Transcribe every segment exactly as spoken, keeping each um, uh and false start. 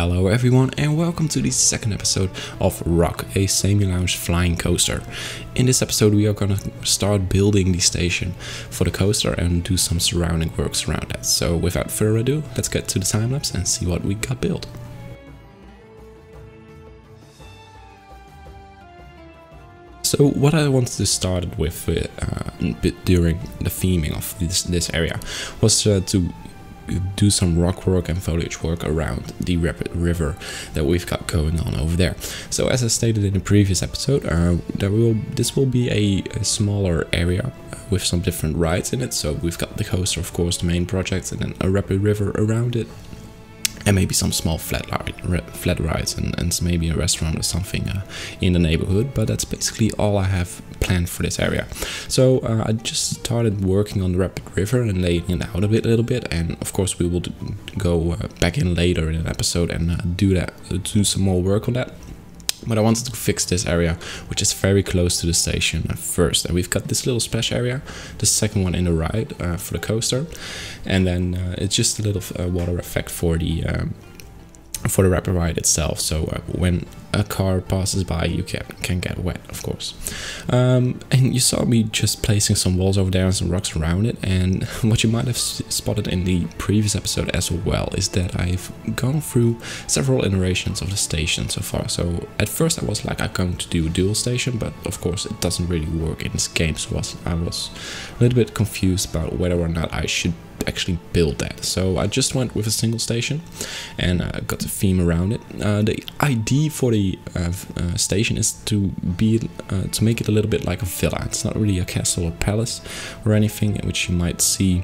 Hello everyone and welcome to the second episode of ROKH, a semi-lounge flying coaster. In this episode we are gonna start building the station for the coaster and do some surrounding works around that. So without further ado, let's get to the time lapse and see what we got built. So what I wanted to start with uh, during the theming of this, this area was uh, to do some rock work and foliage work around the rapid river that we've got going on over there. So as I stated in the previous episode, uh, there will this will be a, a smaller area with some different rides in it. So we've got the coaster, of course, the main project, and then a rapid river around it, and maybe some small flat, flat rides and, and maybe a restaurant or something uh, in the neighborhood. But that's basically all I have planned for this area. So uh, I just started working on the rapid river and laying it out a bit, a little bit. And of course we will do, go uh, back in later in an episode and uh, do that, do some more work on that. But I wanted to fix this area, which is very close to the station first. And we've got this little splash area, the second one in the ride uh, for the coaster, and then uh, it's just a little uh, water effect for the um, for the rapid ride itself. So uh, when a car passes by, you can can get wet, of course. Um, and you saw me just placing some walls over there and some rocks around it. And what you might have spotted in the previous episode as well is that I've gone through several iterations of the station so far. So at first I was like, I'm going to do a dual station, but of course it doesn't really work in this game. So I was, I was a little bit confused about whether or not I should actually build that. So I just went with a single station and uh, got the theme around it. Uh, the idea for the uh, uh, station is to be uh, to make it a little bit like a villa. It's not really a castle or palace or anything, which you might see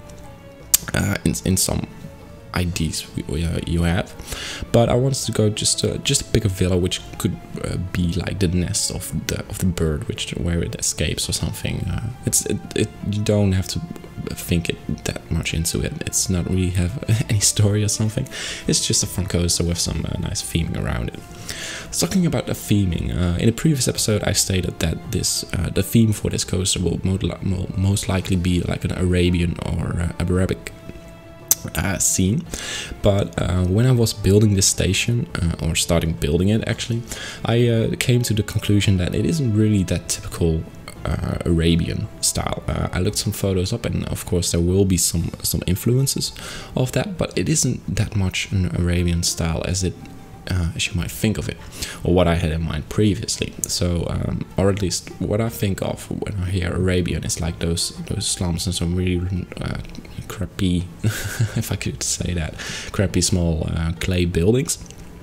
uh, in, in some ideas we, we, uh, you have, but I wanted to go just uh, just a bigger villa, which could uh, be like the nest of the of the bird, which where it escapes or something. Uh, it's it, it you don't have to think it that much into it. It's not really have any story or something. It's just a fun coaster with some uh, nice theming around it. Talking about the theming, uh, in the previous episode I stated that this uh, the theme for this coaster will most likely be like an Arabian or uh, Arabic Uh, scene. But uh, when I was building this station uh, or starting building it, actually I uh, came to the conclusion that it isn't really that typical uh, Arabian style. uh, I looked some photos up, and of course there will be some some influences of that, but it isn't that much an Arabian style as it Uh, as you might think of it, or what I had in mind previously. So, um, or at least what I think of when I hear Arabian is like those those slums and some really uh, crappy, if I could say that, crappy small uh, clay buildings.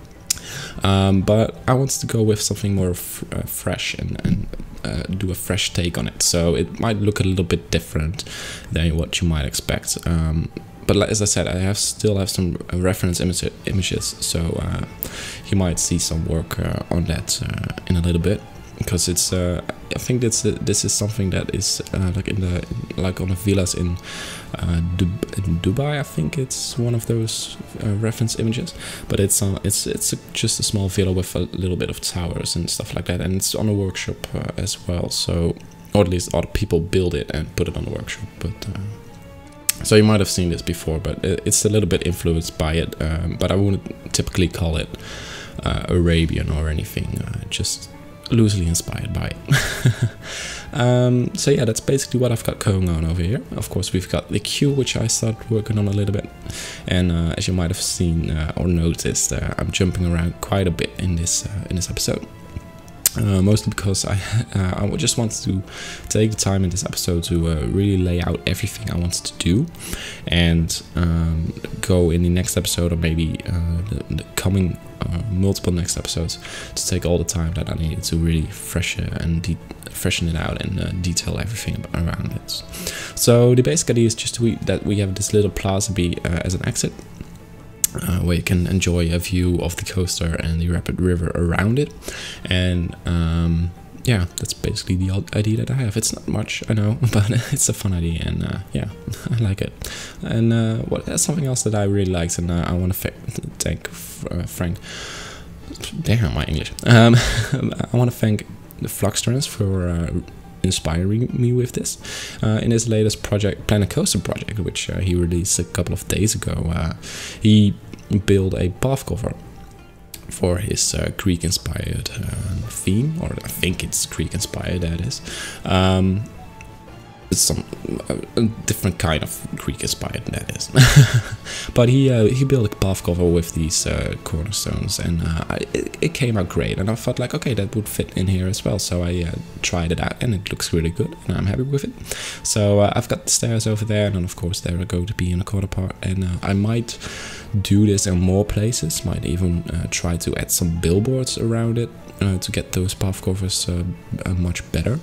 Um, but I wanted to go with something more f uh, fresh and, and uh, do a fresh take on it. So it might look a little bit different than what you might expect. Um, But as I said, I have still have some reference image images, so uh, you might see some work uh, on that uh, in a little bit, because it's. Uh, I think this uh, this is something that is uh, like in the like on the villas in, uh, Dub in Dubai. I think it's one of those uh, reference images, but it's uh, it's it's a, just a small villa with a little bit of towers and stuff like that, and it's on a workshop uh, as well. So, or at least other people build it and put it on the workshop, but. Uh, So you might have seen this before, but it's a little bit influenced by it, um, but I wouldn't typically call it uh, Arabian or anything, uh, just loosely inspired by it. um, so yeah, that's basically what I've got going on over here. Of course, we've got the queue, which I started working on a little bit, and uh, as you might have seen uh, or noticed, uh, I'm jumping around quite a bit in this uh, in this episode. Uh, mostly because I uh, I just wanted to take the time in this episode to uh, really lay out everything I wanted to do, and um, go in the next episode, or maybe uh, the, the coming uh, multiple next episodes, to take all the time that I needed to really fresh uh, and de freshen it out and uh, detail everything around it. So the basic idea is just to, that we have this little plaza be uh, as an exit. Uh, where you can enjoy a view of the coaster and the rapid river around it, and um, yeah, that's basically the idea that I have. It's not much, I know, but it's a fun idea, and uh, yeah, I like it. And uh, what that's something else that I really liked, and uh, I want to thank uh, Frank. Damn, my English. Um, I want to thank the Fluxtrans for. Uh, inspiring me with this uh, in his latest project, Planet Coaster project, which uh, he released a couple of days ago. Uh, he built a path cover for his uh, Greek-inspired uh, theme, or I think it's Greek-inspired, that is. Um, it's some uh, a different kind of Greek-inspired, that is. But he uh, he built a path cover with these uh, cornerstones, and uh, I, it, it came out great. And I thought like, okay, that would fit in here as well. So I uh, tried it out, and it looks really good, and I'm happy with it. So uh, I've got the stairs over there, and then of course there are going to be in the corner part, and uh, I might do this in more places. Might even uh, try to add some billboards around it uh, to get those path covers uh, uh, much better.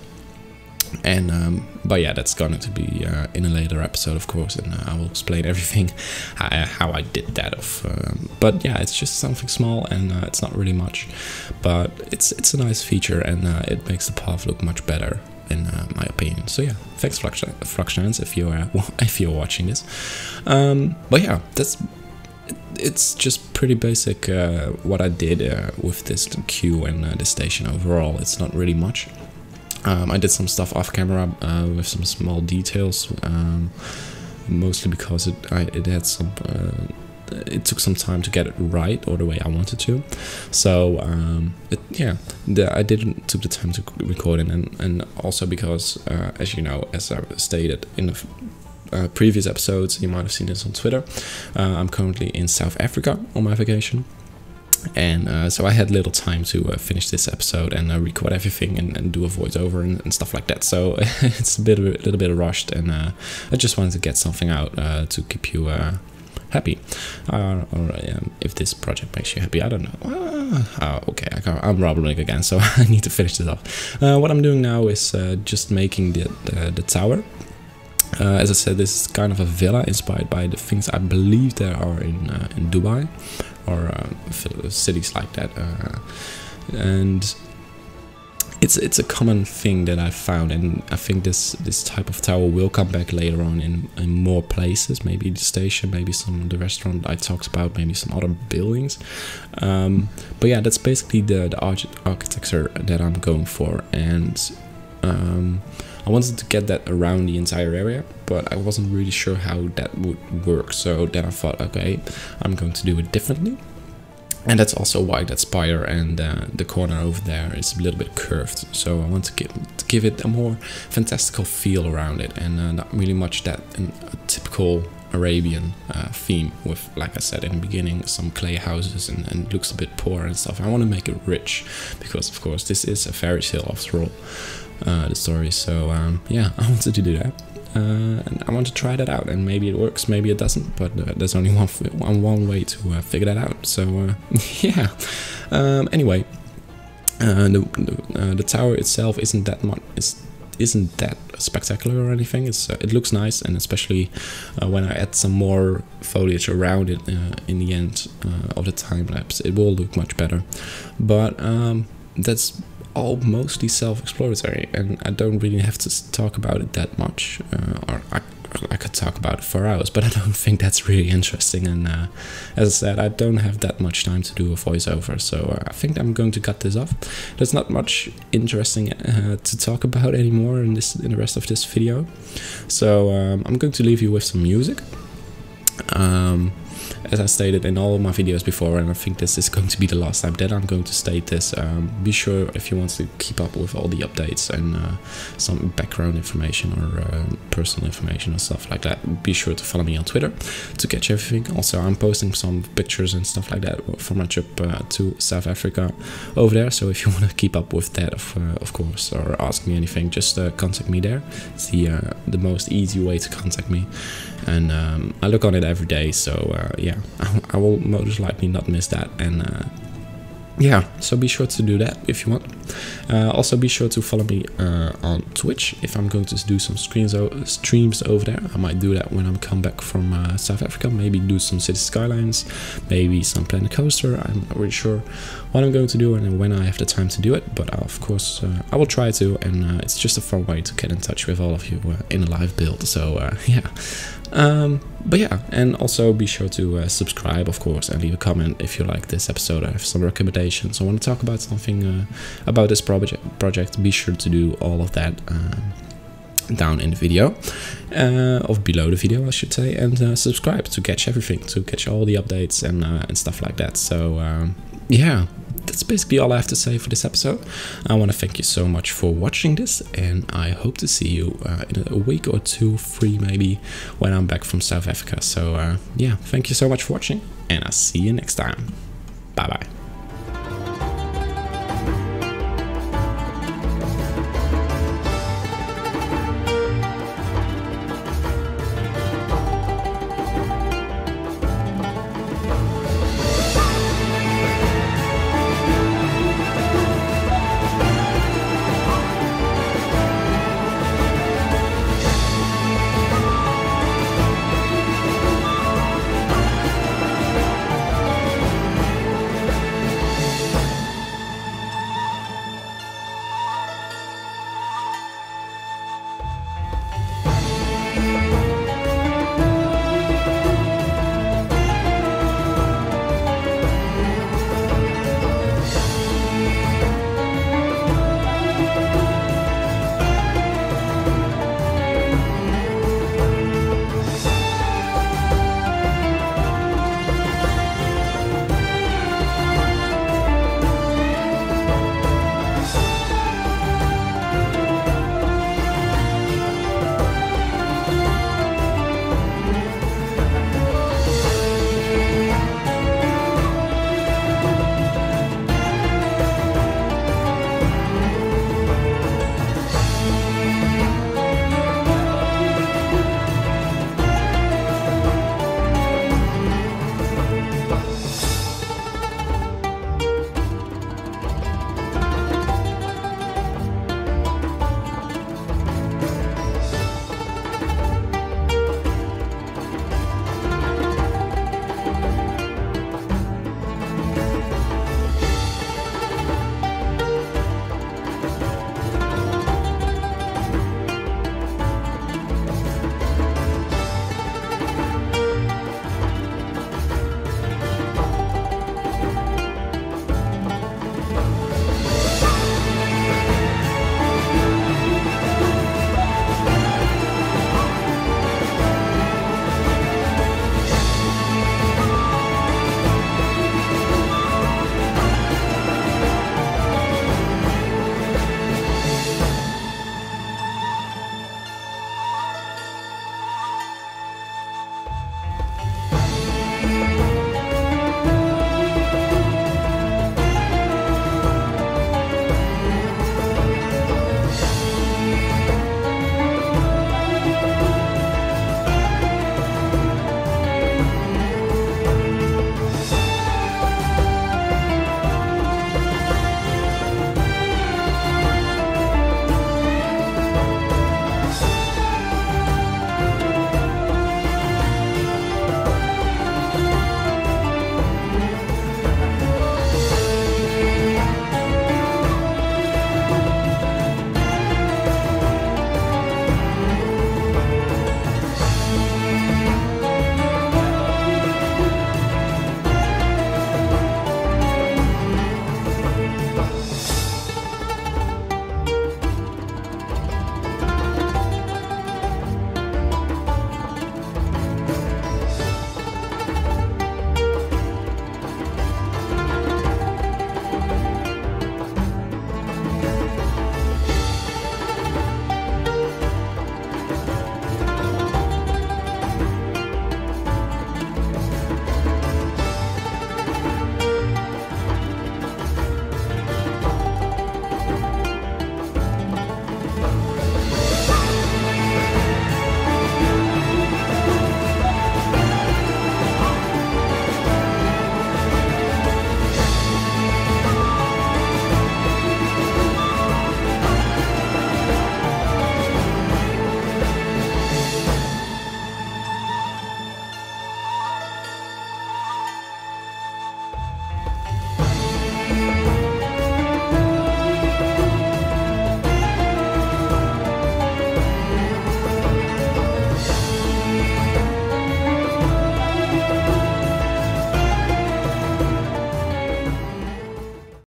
And um, but yeah, that's going to be uh, in a later episode, of course, and uh, I will explain everything how, how I did that. Of, um, but yeah, it's just something small, and uh, it's not really much, but it's it's a nice feature, and uh, it makes the path look much better, in uh, my opinion. So yeah, thanks Fluxchance if you're uh, if you're watching this. Um, but yeah, that's. It's just pretty basic uh, what I did uh, with this queue and uh, the station overall. It's not really much. Um, I did some stuff off camera uh, with some small details, um, mostly because it I, it had some. Uh, it took some time to get it right, or the way I wanted to. So um, it, yeah, the, I didn't took the time to record it, and and also because, uh, as you know, as I stated in the uh, previous episodes, you might have seen this on Twitter. Uh, I'm currently in South Africa on my vacation. And uh, so I had little time to uh, finish this episode and uh, record everything and, and do a voiceover and, and stuff like that. So it's a bit, a little bit rushed, and uh, I just wanted to get something out uh, to keep you uh, happy. Uh, or um, if this project makes you happy, I don't know. Uh, okay, I can't, I'm rambling again, so I need to finish this off. Uh, what I'm doing now is uh, just making the the, the tower. Uh, as I said, this is kind of a villa inspired by the things I believe there are in uh, in Dubai, or uh, cities like that, uh, and it's it's a common thing that I found, and I think this this type of tower will come back later on in, in more places. Maybe the station, maybe some the restaurant I talked about, maybe some other buildings. Um, but yeah, that's basically the the arch architecture that I'm going for, and um, I wanted to get that around the entire area, but I wasn't really sure how that would work. So then I thought, okay, I'm going to do it differently. And that's also why that spire and uh, the corner over there is a little bit curved. So I want to give, to give it a more fantastical feel around it, and uh, not really much that in a typical Arabian uh, theme with, like I said in the beginning, some clay houses, and, and it looks a bit poor and stuff. I want to make it rich, because of course this is a fairy tale after all. Uh, the story, so um, yeah, I wanted to do that, uh, and I want to try that out, and maybe it works, maybe it doesn't, but uh, there's only one one, one way to uh, figure that out. So uh, yeah. Um, anyway, uh, the the, uh, the tower itself isn't that much. It's, isn't that spectacular or anything. It's uh, it looks nice, and especially uh, when I add some more foliage around it uh, in the end uh, of the time lapse, it will look much better. But um, that's all mostly self-explanatory, and I don't really have to talk about it that much, uh, or I, I could talk about it for hours, but I don't think that's really interesting. And uh, as I said, I don't have that much time to do a voiceover, so uh, I think I'm going to cut this off. There's not much interesting uh, to talk about anymore in this in the rest of this video, so um, I'm going to leave you with some music. Um, As I stated in all of my videos before, and I think this is going to be the last time that I'm going to state this, um, be sure, if you want to keep up with all the updates and uh, some background information or uh, personal information or stuff like that, be sure to follow me on Twitter to catch everything. Also, I'm posting some pictures and stuff like that from my trip uh, to South Africa over there, so if you want to keep up with that, of, uh, of course, or ask me anything, just uh, contact me there. It's the, uh, the most easy way to contact me, and um, I look on it every day, so uh, yeah, I will most likely not miss that. And uh, yeah, so be sure to do that if you want. Uh, also be sure to follow me uh, on Twitch if I'm going to do some screens streams over there. I might do that when I come back from uh, South Africa. Maybe do some City Skylines, maybe some Planet Coaster. I'm not really sure what I'm going to do and when I have the time to do it, but uh, of course uh, I will try to, and uh, it's just a fun way to get in touch with all of you uh, in a live build. So uh, yeah. Um, but yeah, and also be sure to uh, subscribe, of course, and leave a comment if you like this episode. I have some recommendations. I want to talk about something uh, about this project. Project. Be sure to do all of that um, down in the video, uh, or below the video, I should say, and uh, subscribe to catch everything, to catch all the updates and uh, and stuff like that. So um, yeah, that's basically all I have to say for this episode. I want to thank you so much for watching this, and I hope to see you uh, in a week or two, three maybe, when I'm back from South Africa. So uh, yeah, thank you so much for watching, and I'll see you next time. Bye bye.